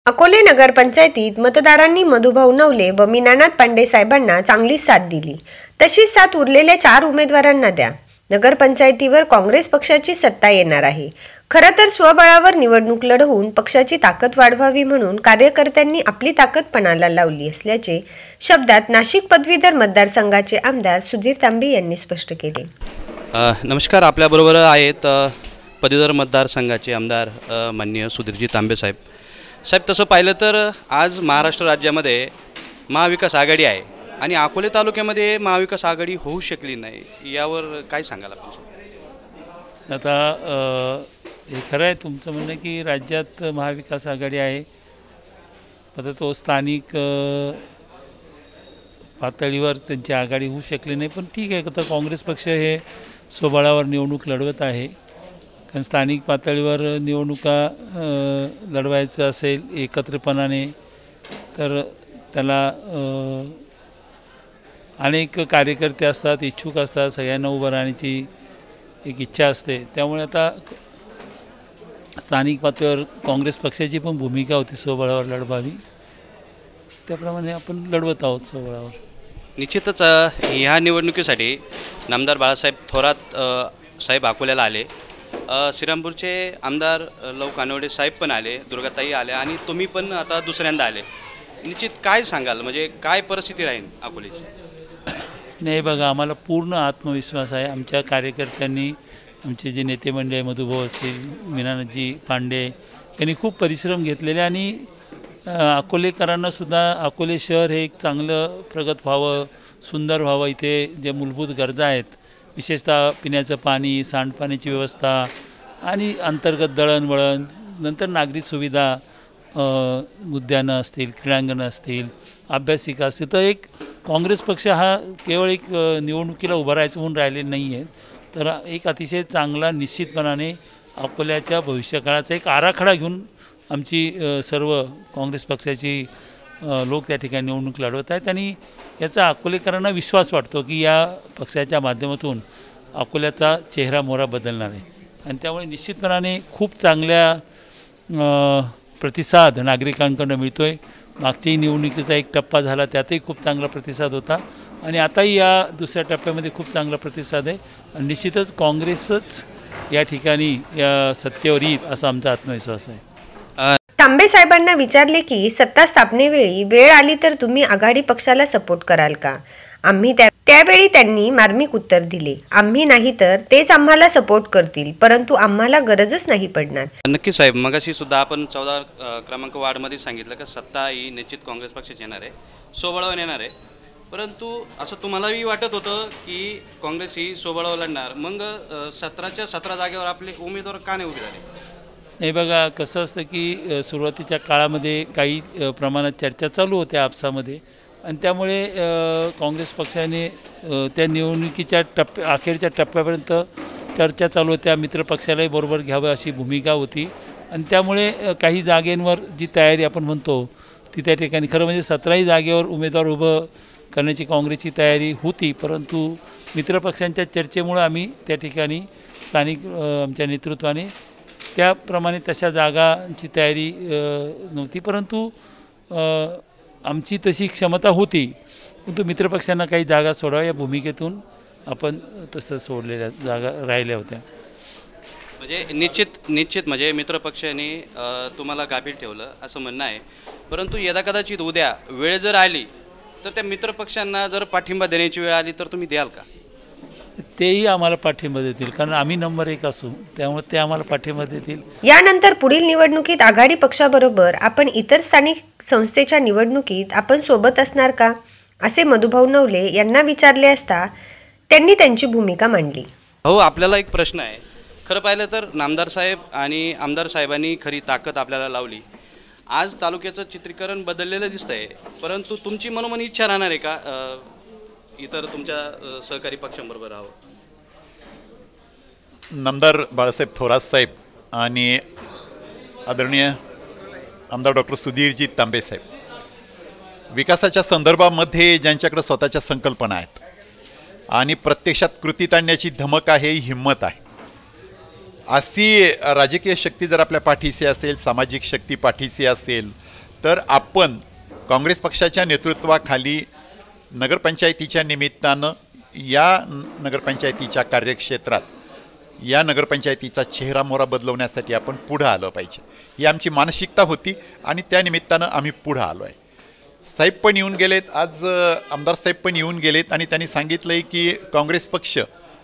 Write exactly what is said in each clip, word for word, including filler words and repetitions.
अकोले नगरपंचायतीत मतदारांनी मधुभाऊ नवले व मीनानाथ पांडे साहेबांना चांगली साथ दिली. तशीच साथ उरलेल्या चार उमेदवारांना द्या. नगरपंचायतीवर काँग्रेस पक्षाची सत्ता येणार आहे. खरं तर स्वबळावर निवडणूक लढवून पक्षाची ताकद वाढवावी म्हणून कार्यकर्त्यांनी आपली ताकद पणाला लावली असल्याचे शब्दात नाशिक पदवीधर मतदारसंघाचे आमदार सुधीर तांबे यांनी स्पष्ट केले. नमस्कार, आपल्याबरोबर आहेत पदवीधर मतदारसंघाचे आमदार माननीय सुधीरजी तांबे साहेब. साहेब, तसं पाहिलं तर आज महाराष्ट्र राज्यामध्ये महाविकास आघाडी आहे आणि अकोले तालुक्यामध्ये महाविकास आघाडी होऊ शकली नाही, यावर काय सांगाल आपण? आता हे खरं आहे तुमचं म्हणणं की राज्यात महाविकास आघाडी आहे, आता तो स्थानिक पातळीवर त्यांची आघाडी होऊ शकली नाही. पण ठीक आहे, तर काँग्रेस पक्ष हे स्वबळावर निवडणूक लढवत आहे. कारण स्थानिक पातळीवर निवडणुका लढवायचं असेल एकत्रितपणाने तर त्याला अनेक कार्यकर्ते असतात, इच्छुक असतात, सगळ्यांना उभं राहण्याची एक इच्छा असते. त्यामुळे आता स्थानिक पातळीवर काँग्रेस पक्षाची पण भूमिका होती स्वबळावर लढवावी, त्याप्रमाणे आपण लढवत आहोत स्वबळावर. निश्चितच ह्या निवडणुकीसाठी नामदार बाळासाहेब थोरात साहेब अकोल्याला आले, श्रीरामपूरचे आमदार लव कानवडे साहेब पण आले, दुर्गाताई आले आणि तुम्ही पण आता दुसऱ्यांदा आले. निश्चित काय सांगाल, म्हणजे काय परिस्थिती राहील अकोल्याची? नाही बघा, आम्हाला पूर्ण आत्मविश्वास आहे. आमच्या कार्यकर्त्यांनी, आमचे जे नेते मंडळी मधुभाऊ असतील, मीनानाथजी पांडे यांनी खूप परिश्रम घेतलेले आणि अकोलेकरांनासुद्धा अकोले शहर हे एक चांगलं प्रगत व्हावं, सुंदर व्हावं. इथे जे मूलभूत गरजा आहेत, विशेषतः पिण्याचं पाणी, सांडपाण्याची व्यवस्था आणि अंतर्गत दळणवळण, नंतर नागरी सुविधा, उद्यानं असतील, क्रीडांगणं असतील, अभ्यासिका असतील, तर एक काँग्रेस पक्ष हा केवळ एक निवडणुकीला उभं राहायचं म्हणून राहिले नाही आहे, तर एक अतिशय चांगला निश्चितपणाने अकोल्याच्या भविष्यकाळाचा एक आराखडा घेऊन आमची सर्व काँग्रेस पक्षाची लोक त्या ठिकाणी निवडणूक लढवत आहेत. आणि याचा अकोलेकरांना विश्वास वाटतो की या पक्षाच्या माध्यमातून अकोल्याचा चेहरा मोहरा बदलणार आहे. आणि त्यामुळे निश्चितपणाने खूप चांगल्या प्रतिसाद नागरिकांकडून मिळतो आहे. मागच्याही निवडणुकीचा एक टप्पा झाला, त्यातही खूप चांगला प्रतिसाद होता आणि आताही या दुसऱ्या टप्प्यामध्ये खूप चांगला प्रतिसाद आहे. आणि निश्चितच काँग्रेसच या ठिकाणी या सत्तेवर येईल असा आमचा आत्मविश्वास आहे. तांबे साहेबांना विचारले की सत्ता स्थापनेवेळी वेळ आली तर तुम्ही आघाडी पक्षाला सपोर्ट कराल का? आम्ही त्या त्यावेळी त्यांनी मार्मिक उत्तर दिले, आम्ही नाही तर तेच आम्हाला सपोर्ट करतील, परंतु आम्हाला गरजच नाही पडणार. नक्की साहेब, मगाशी सुद्धा आपण चौदा क्रमांक वार्डमध्ये सांगितलं की सत्ता ही निश्चित काँग्रेस पक्षाची येणार आहे, स्वबळावर येणार आहे. परंतु असं तुम्हालाही वाटत होतं की काँग्रेस ही स्वबळावर लढणार, मग सतराच्या सतरा जागेवर आपले उमेदवार का नाही उभे झाले? हे बघा, कसं असतं की सुरुवातीच्या काळामध्ये काही प्रमाणात चर्चा चालू होत्या आपसामध्ये आणि त्यामुळे काँग्रेस पक्षाने त्या निवडणुकीच्या टप्प्या अखेरच्या टप्प्यापर्यंत चर्चा चालू होत्या. मित्र पक्षालाही बरोबर घ्यावं अशी भूमिका होती आणि त्यामुळे काही जागेंवर जी तयारी आपण म्हणतो ती त्या ठिकाणी खरं म्हणजे सतराही जागेवर उमेदवार उभं करण्याची काँग्रेसची तयारी होती. परंतु मित्रपक्षांच्या चर्चेमुळं आम्ही त्या ठिकाणी स्थानिक आमच्या नेतृत्वाने त्याप्रमाणे तशा जागांची तयारी नव्हती, परंतु आमची तशी क्षमता होती. परंतु मित्रपक्षांना काही जागा सोडाव्या या भूमिकेतून आपण तसं सोडलेल्या जागा राहिल्या होत्या. म्हणजे निश्चित निश्चित म्हणजे मित्रपक्षाने तुम्हाला गाफील ठेवलं असं म्हणणं आहे. परंतु यदा कदाचित उद्या वेळ जर आली तर त्या मित्रपक्षांना जर पाठिंबा देण्याची वेळ आली तर तुम्ही द्याल का? तेही आम्हाला पाठिंबा देतील, कारण आम्ही नंबर एक असू, त्यामुळे ते आम्हाला पाठिंबा देतील. यानंतर पुढील निवडणुकीत आघाडी पक्षाबरोबर आपण इतर स्थानिक संस्थेच्या निवडणुकीत आपण सोबत असणार का, असे मधुभाऊ नवले यांना विचारले असता त्यांनी त्यांची भूमिका मांडली. हो, आपल्याला एक प्रश्न आहे. खरं पाहिलं तर नामदार साहेब आणि आमदार साहेबांनी खरी ताकद आपल्याला लावली. आज तालुक्याचं चित्रीकरण बदललेलं दिसतंय, परंतु तुमची मनोमन इच्छा राहणार आहे का इतर तुमच्या सहकारी पक्षांबरोबर राहावं? नामदार बाळासाहेब थोरात साहेब आणि आदरणीय आमदार डॉक्टर सुधीरजी तांबे साहेब विकासाच्या संदर्भामध्ये ज्यांच्याकडे स्वतःच्या संकल्पना आहेत आणि प्रत्यक्षात कृतीत आणण्याची धमक आहे, हिंमत आहे, अशी राजकीय शक्ती जर आपल्या पाठीशी असेल, सामाजिक शक्ती पाठीशी असेल, तर आपण काँग्रेस पक्षाच्या नेतृत्वाखाली नगरपंचायतीच्या निमित्तानं या नगरपंचायतीच्या कार्यक्षेत्रात या नगरपंचायतीचा चेहरा मोहरा बदलवण्यासाठी आपण पुढं आलं पाहिजे, ही आमची मानसिकता होती आणि त्या निमित्तानं आम्ही पुढं आलो आहे. साहेब पण येऊन गेलेत, आज आमदार साहेब पण येऊन गेलेत आणि त्यांनी सांगितलं आहे की काँग्रेस पक्ष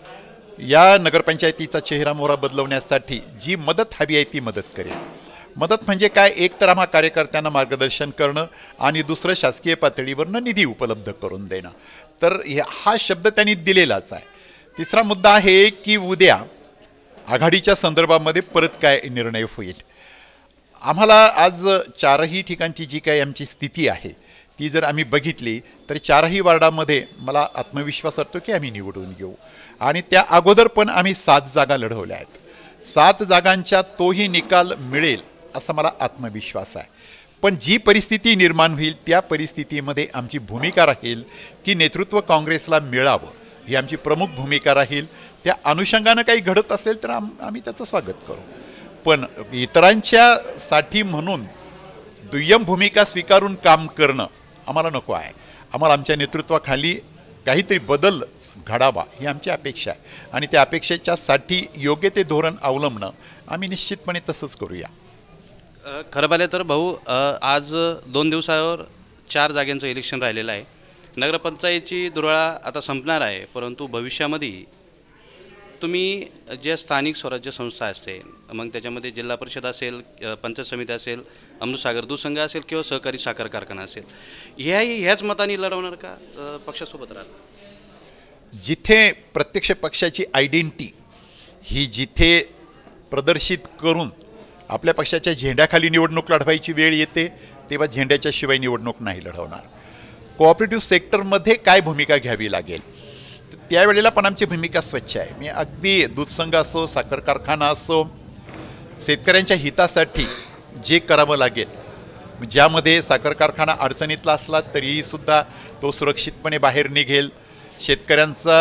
या नगरपंचायतीचा चेहरा मोहरा बदलवण्यासाठी जी मदत हवी आहे ती मदत करेल. मदत म्हणजे काय, एक तर आम्हा कार्यकर्त्यांना मार्गदर्शन करणं आणि दुसरं शासकीय पातळीवरनं निधी उपलब्ध करून देणं. तर हा शब्द त्यांनी दिलेलाच आहे. तिसरा मुद्दा आहे की उद्या आघाडीच्या संदर्भामध्ये परत काय निर्णय होईल. आम्हाला आज चारही ठिकाणची जी काही आमची स्थिती आहे ती जर आम्ही बघितली तर चारही वार्डामध्ये मला आत्मविश्वास वाटतो की आम्ही निवडून येऊ. आणि त्या अगोदर पण आम्ही सात जागा लढवल्या आहेत. सात जागांच्या तोही निकाल मिळेल असा मला आत्मविश्वास आहे. पण जी परिस्थिती निर्माण होईल त्या परिस्थितीमध्ये आमची भूमिका राहील की नेतृत्व काँग्रेसला मिळावं, ही आमची प्रमुख भूमिका राहील. त्या अनुषंगानं काही घडत असेल तर आम आम्ही त्याचं स्वागत करू. पण इतरांच्यासाठी म्हणून दुय्यम भूमिका स्वीकारून काम करणं आम्हाला नको आहे. आम्हाला आमच्या नेतृत्वाखाली काहीतरी बदल घडावा ही आमची अपेक्षा आहे आणि त्या अपेक्षेच्यासाठी योग्य ते धोरण अवलंबणं आम्ही निश्चितपणे तसंच करूया. खरं पाहिलं तर भाऊ, आज दोन दिवसावर चार जागांचं इलेक्शन राहिलेलं आहे. नगरपंचायतीची दुराळा आता संपणार आहे, परंतु भविष्यामध्ये तुम्ही जे स्थानिक स्वराज्य संस्था असते, मग त्याच्यामध्ये जिल्हा परिषद असेल, पंचायत समिती असेल, अमृतसागर दूध संघ असेल किंवा सहकारी साखर कारखाना असेल, ह्याही ह्याच मताने लढवणार का पक्षासोबत राहणार? जिथे प्रत्यक्ष पक्षाची आयडेंटिटी ही जिथे प्रदर्शित करून आपल्या पक्षाच्या झेंड्याखाली निवडणूक लढवायची वेळ येते तेव्हा झेंड्याच्या शिवाय निवडणूक नाही लढवणार. कोऑपरेटिव्ह सेक्टरमध्ये काय भूमिका घ्यावी लागेल त्यावेळेला पण आमची भूमिका स्वच्छ आहे. मी अगदी दूध संघ असो, साखर कारखाना असो, शेतकऱ्यांच्या हितासाठी जे करावं लागेल, ज्यामध्ये साखर कारखाना अडचणीतला असला तरीसुद्धा तो सुरक्षितपणे बाहेर निघेल. शेतकऱ्यांचा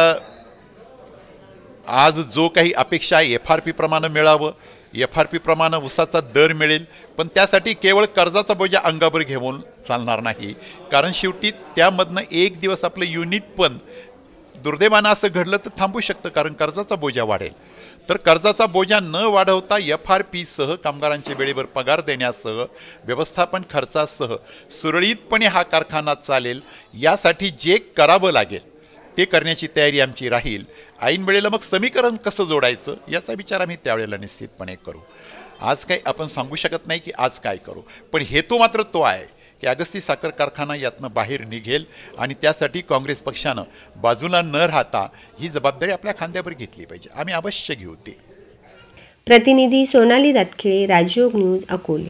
आज जो काही अपेक्षा आहे एफ आर पी प्रमाणे मिळावं, एफ आर पी प्रमाणे ऊसाचा दर मिळेल. पण त्यासाठी केवळ कर्जाचा बोजा अंगावर घेऊन चालणार नाही, कारण शेवटी त्यामधनं एक दिवस आपलं युनिट पण दुर्दैवानं असं घडलं तर थांबू शकतं, कारण कर्जाचा बोजा वाढेल. तर कर्जाचा बोजा न वाढवता एफ आर पीसह कामगारांचे वेळेवर पगार देण्यासह व्यवस्थापन खर्चासह सुरळीतपणे हा कारखाना चालेल यासाठी जे करावं लागेल ते करण्याची तयारी आमची राहील. ऐन वेळेला मग समीकरण कसं जोडायचं याचा विचार आम्ही त्यावेळेला निश्चितपणे करू. आज काही आपण सांगू शकत नाही की आज काय करू, पण हेतू मात्र तो आहे की अगस्ती साखर कारखाना यातनं बाहेर निघेल आणि त्यासाठी काँग्रेस पक्षानं बाजूला न राहता ही जबाबदारी आपल्या खांद्यावर घेतली पाहिजे. आम्ही अवश्य घेऊ ते. प्रतिनिधी सोनाली दातखिळे, राजयोग न्यूज, अकोले.